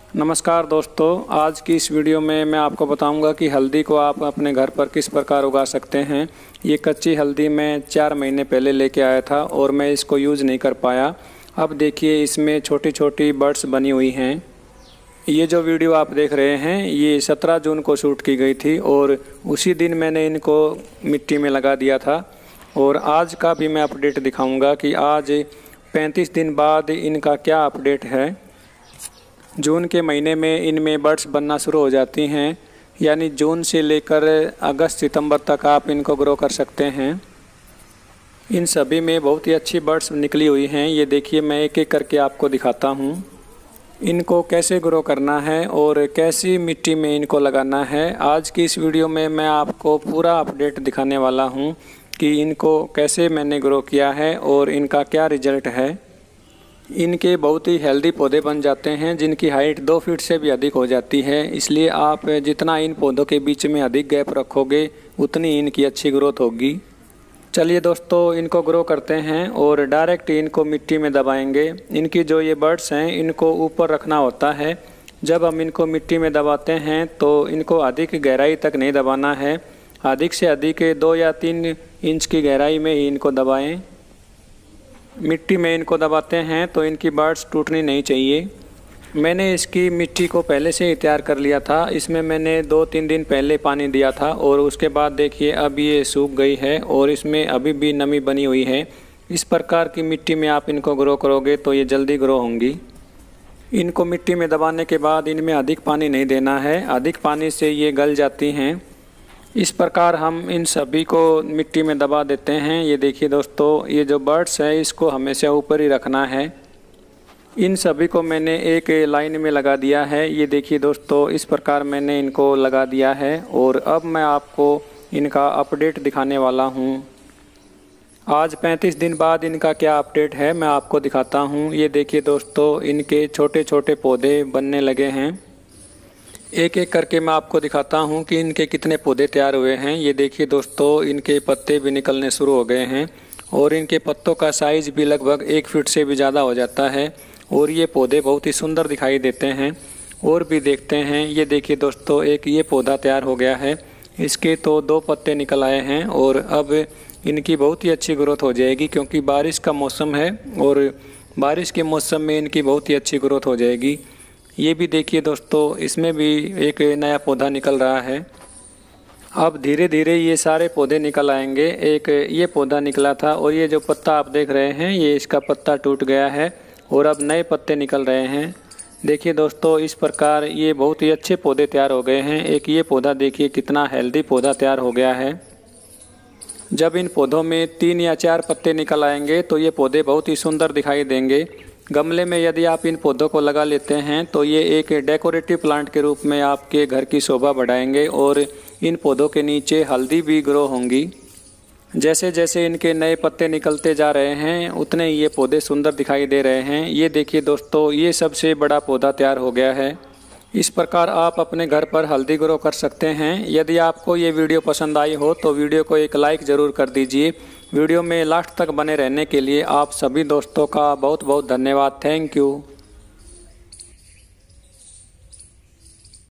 नमस्कार दोस्तों, आज की इस वीडियो में मैं आपको बताऊंगा कि हल्दी को आप अपने घर पर किस प्रकार उगा सकते हैं। ये कच्ची हल्दी मैं 4 महीने पहले लेके आया था और मैं इसको यूज़ नहीं कर पाया। अब देखिए इसमें छोटी छोटी बर्ड्स बनी हुई हैं। ये जो वीडियो आप देख रहे हैं ये 17 जून को शूट की गई थी और उसी दिन मैंने इनको मिट्टी में लगा दिया था। और आज का भी मैं अपडेट दिखाऊँगा कि आज 35 दिन बाद इनका क्या अपडेट है। जून के महीने में इनमें बर्ड्स बनना शुरू हो जाती हैं, यानी जून से लेकर अगस्त सितंबर तक आप इनको ग्रो कर सकते हैं। इन सभी में बहुत ही अच्छी बर्ड्स निकली हुई हैं। ये देखिए मैं एक एक करके आपको दिखाता हूँ इनको कैसे ग्रो करना है और कैसी मिट्टी में इनको लगाना है। आज की इस वीडियो में मैं आपको पूरा अपडेट दिखाने वाला हूँ कि इनको कैसे मैंने ग्रो किया है और इनका क्या रिजल्ट है। इनके बहुत ही हेल्दी पौधे बन जाते हैं जिनकी हाइट 2 फीट से भी अधिक हो जाती है। इसलिए आप जितना इन पौधों के बीच में अधिक गैप रखोगे उतनी इनकी अच्छी ग्रोथ होगी। चलिए दोस्तों इनको ग्रो करते हैं और डायरेक्ट इनको मिट्टी में दबाएंगे। इनकी जो ये बर्ड्स हैं इनको ऊपर रखना होता है। जब हम इनको मिट्टी में दबाते हैं तो इनको अधिक गहराई तक नहीं दबाना है। अधिक से अधिक 2 या 3 इंच की गहराई में ही इनको दबाएं। मिट्टी में इनको दबाते हैं तो इनकी बर्ड्स टूटनी नहीं चाहिए। मैंने इसकी मिट्टी को पहले से ही तैयार कर लिया था। इसमें मैंने 2-3 दिन पहले पानी दिया था और उसके बाद देखिए अब ये सूख गई है और इसमें अभी भी नमी बनी हुई है। इस प्रकार की मिट्टी में आप इनको ग्रो करोगे तो ये जल्दी ग्रो होंगी। इनको मिट्टी में दबाने के बाद इनमें अधिक पानी नहीं देना है, अधिक पानी से ये गल जाती हैं। इस प्रकार हम इन सभी को मिट्टी में दबा देते हैं। ये देखिए दोस्तों ये जो बर्ड्स है इसको हमेशा ऊपर ही रखना है। इन सभी को मैंने एक लाइन में लगा दिया है। ये देखिए दोस्तों इस प्रकार मैंने इनको लगा दिया है और अब मैं आपको इनका अपडेट दिखाने वाला हूँ। आज 35 दिन बाद इनका क्या अपडेट है मैं आपको दिखाता हूँ। ये देखिए दोस्तों इनके छोटे छोटे पौधे बनने लगे हैं। एक एक करके मैं आपको दिखाता हूँ कि इनके कितने पौधे तैयार हुए हैं। ये देखिए दोस्तों इनके पत्ते भी निकलने शुरू हो गए हैं और इनके पत्तों का साइज़ भी लगभग 1 फीट से भी ज़्यादा हो जाता है और ये पौधे बहुत ही सुंदर दिखाई देते हैं। और भी देखते हैं। ये देखिए दोस्तों एक ये पौधा तैयार हो गया है। इसके तो 2 पत्ते निकल आए हैं और अब इनकी बहुत ही अच्छी ग्रोथ हो जाएगी क्योंकि बारिश का मौसम है और बारिश के मौसम में इनकी बहुत ही अच्छी ग्रोथ हो जाएगी। ये भी देखिए दोस्तों इसमें भी एक नया पौधा निकल रहा है। अब धीरे धीरे ये सारे पौधे निकल आएंगे। एक ये पौधा निकला था और ये जो पत्ता आप देख रहे हैं ये इसका पत्ता टूट गया है और अब नए पत्ते निकल रहे हैं। देखिए दोस्तों इस प्रकार ये बहुत ही अच्छे पौधे तैयार हो गए हैं। एक ये पौधा देखिए कितना हेल्दी पौधा तैयार हो गया है। जब इन पौधों में 3 या 4 पत्ते निकल आएंगे तो ये पौधे बहुत ही सुंदर दिखाई देंगे। गमले में यदि आप इन पौधों को लगा लेते हैं तो ये एक डेकोरेटिव प्लांट के रूप में आपके घर की शोभा बढ़ाएंगे और इन पौधों के नीचे हल्दी भी ग्रो होंगी। जैसे जैसे इनके नए पत्ते निकलते जा रहे हैं उतने ये पौधे सुंदर दिखाई दे रहे हैं। ये देखिए दोस्तों ये सबसे बड़ा पौधा तैयार हो गया है। इस प्रकार आप अपने घर पर हल्दी ग्रो कर सकते हैं। यदि आपको ये वीडियो पसंद आई हो तो वीडियो को एक लाइक ज़रूर कर दीजिए। वीडियो में लास्ट तक बने रहने के लिए आप सभी दोस्तों का बहुत बहुत धन्यवाद। Thank you.